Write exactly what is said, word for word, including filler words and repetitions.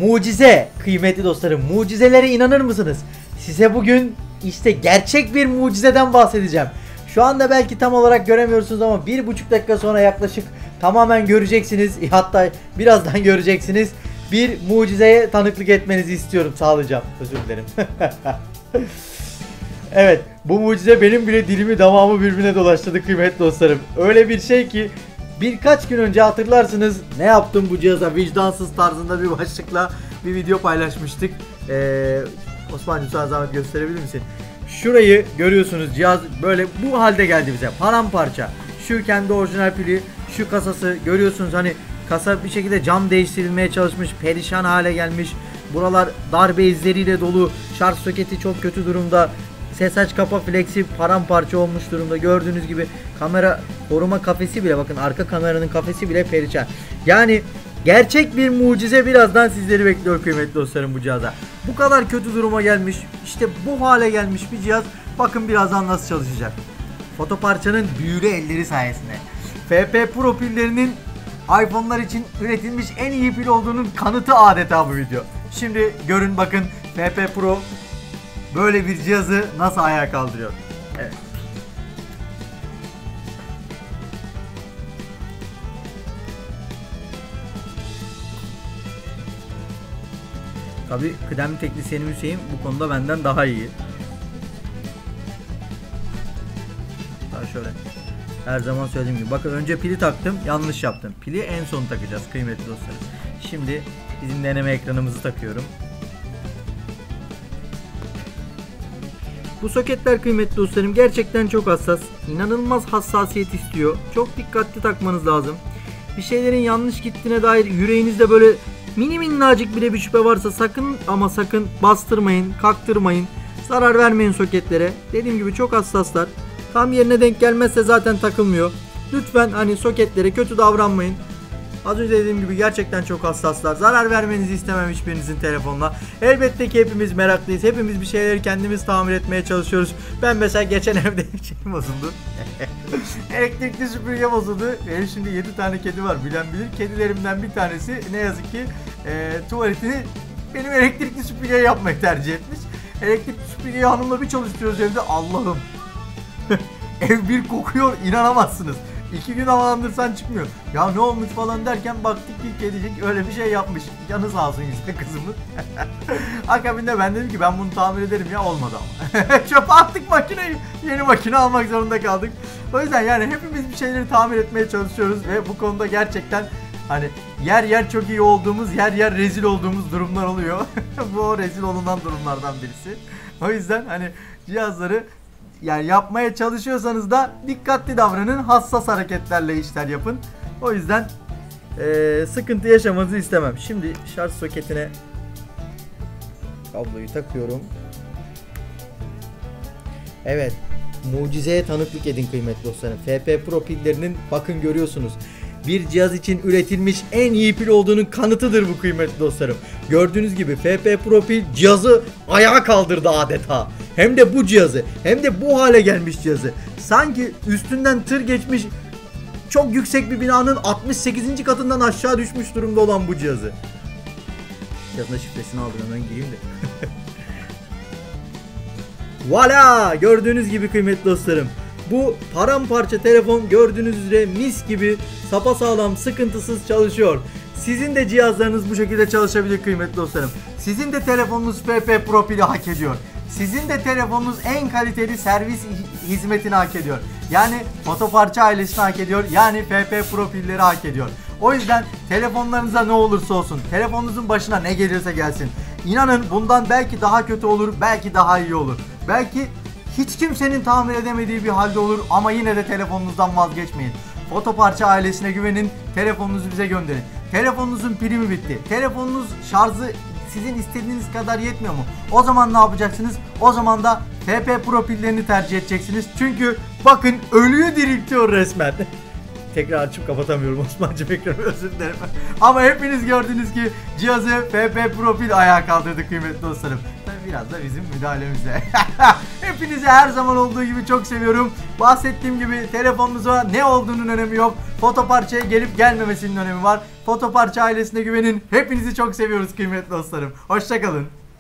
Mucize kıymetli dostlarım, mucizelere inanır mısınız? Size bugün işte gerçek bir mucizeden bahsedeceğim. Şu anda belki tam olarak göremiyorsunuz ama bir buçuk dakika sonra yaklaşık tamamen göreceksiniz. Hatta birazdan göreceksiniz. Bir mucizeye tanıklık etmenizi istiyorum, sağlayacağım. Özür dilerim. Evet, bu mucize benim bile dilimi damağımı birbirine dolaştırdı kıymetli dostlarım. Öyle bir şey ki birkaç gün önce hatırlarsınız ne yaptım bu cihaza vicdansız tarzında bir başlıkla bir video paylaşmıştık. Ee, Osman'cığım sana zahmet gösterebilir misin? Şurayı görüyorsunuz, cihaz böyle bu halde geldi bize, paramparça. Şu kendi orijinal pili, şu kasası görüyorsunuz, hani kasa bir şekilde cam değiştirilmeye çalışmış, perişan hale gelmiş. Buralar darbe izleriyle dolu, şarj soketi çok kötü durumda. Ses aç kapa flexi paramparça olmuş durumda. Gördüğünüz gibi kamera koruma kafesi bile, bakın arka kameranın kafesi bile perişan. Yani gerçek bir mucize birazdan sizleri bekliyor kıymetli dostlarım bu cihaza. Bu kadar kötü duruma gelmiş, işte bu hale gelmiş bir cihaz. Bakın birazdan nasıl çalışacak. Fotoparçanın büyülü elleri sayesinde. F P Pro pillerinin iPhone'lar için üretilmiş en iyi pil olduğunun kanıtı adeta bu video. Şimdi görün bakın F P Pro böyle bir cihazı nasıl ayağa kaldırıyor. Evet. Tabii kıdemli teknisyenim Hüseyin bu konuda benden daha iyi. Daha şöyle. Her zaman söylediğim gibi. Bakın önce pili taktım, yanlış yaptım. Pili en son takacağız kıymetli dostlarım. Şimdi bizim deneme ekranımızı takıyorum. Bu soketler kıymetli dostlarım gerçekten çok hassas. İnanılmaz hassasiyet istiyor. Çok dikkatli takmanız lazım. Bir şeylerin yanlış gittiğine dair yüreğinizde böyle mini minnacık bile bir şüphe varsa sakın ama sakın bastırmayın, kaktırmayın. Zarar vermeyin soketlere. Dediğim gibi çok hassaslar. Tam yerine denk gelmezse zaten takılmıyor. Lütfen hani soketlere kötü davranmayın. Az önce dediğim gibi gerçekten çok hassaslar. Zarar vermenizi istemem hiçbirinizin telefonla. Elbette ki hepimiz meraklıyız. Hepimiz bir şeyleri kendimiz tamir etmeye çalışıyoruz. Ben mesela geçen evde şeyim bozuldu. Elektrikli süpürge bozuldu. Benim şimdi yedi tane kedi var, bilen bilir. Kedilerimden bir tanesi ne yazık ki e, tuvaletini benim elektrikli süpürgeye yapmayı tercih etmiş. Elektrikli süpürgeyi hanımla bir çalıştırıyoruz evde. Allah'ım. Ev bir kokuyor, inanamazsınız. İki gün havalandırsan çıkmıyor. Ya ne olmuş falan derken baktık ki kedicik öyle bir şey yapmış. Canı sağ olsun güzel kızımın. Akabinde ben dedim ki ben bunu tamir ederim ya, olmadı ama. Çöpe attık makineyi. Yeni makine almak zorunda kaldık. O yüzden yani hepimiz bir şeyleri tamir etmeye çalışıyoruz ve bu konuda gerçekten hani yer yer çok iyi olduğumuz, yer yer rezil olduğumuz durumlar oluyor. Bu o rezil olunan durumlardan birisi. O yüzden hani cihazları yani yapmaya çalışıyorsanız da dikkatli davranın, hassas hareketlerle işler yapın. O yüzden ee, sıkıntı yaşamanızı istemem. Şimdi şarj soketine kabloyu takıyorum. Evet, mucizeye tanıklık edin kıymetli dostlarım. F P Pro pillerinin bakın görüyorsunuz, bir cihaz için üretilmiş en iyi pil olduğunun kanıtıdır bu kıymetli dostlarım. Gördüğünüz gibi F P Pro pil cihazı ayağa kaldırdı adeta. Hem de bu cihazı, hem de bu hale gelmiş cihazı. Sanki üstünden tır geçmiş çok yüksek bir binanın altmış sekizinci katından aşağı düşmüş durumda olan bu cihazı. Cihazın şifresini aldım, hemen gireyim de. Voila! Gördüğünüz gibi kıymetli dostlarım. Bu paramparça telefon gördüğünüz üzere mis gibi sapasağlam, sıkıntısız çalışıyor. Sizin de cihazlarınız bu şekilde çalışabilir kıymetli dostlarım. Sizin de telefonunuz F P Pro pili hak ediyor. Sizin de telefonunuz en kaliteli servis hizmetini hak ediyor. Yani fotoparça ailesini hak ediyor. Yani F P Pro pilleri hak ediyor. O yüzden telefonlarınıza ne olursa olsun, telefonunuzun başına ne gelirse gelsin, İnanın bundan belki daha kötü olur, belki daha iyi olur. Belki hiç kimsenin tamir edemediği bir halde olur ama yine de telefonunuzdan vazgeçmeyin. Fotoparça ailesine güvenin, telefonunuzu bize gönderin. Telefonunuzun pili mi bitti? Telefonunuz şarjı sizin istediğiniz kadar yetmiyor mu? O zaman ne yapacaksınız? O zaman da F P Pro pillerini tercih edeceksiniz. Çünkü bakın ölüyü diriltiyor resmen. Tekrar açıp kapatamıyorum Osman'cığım ekranı, özür dilerim. Ama hepiniz gördünüz ki cihazı F P Pro pil ayağa kaldırdı kıymetli dostlarım. biraz da bizim müdahalemizle. Hepinizi her zaman olduğu gibi çok seviyorum. Bahsettiğim gibi telefonunuza ne olduğunun önemi yok. Fotoparçaya gelip gelmemesinin önemi var. Fotoparça ailesine güvenin. Hepinizi çok seviyoruz kıymetli dostlarım. Hoşça kalın.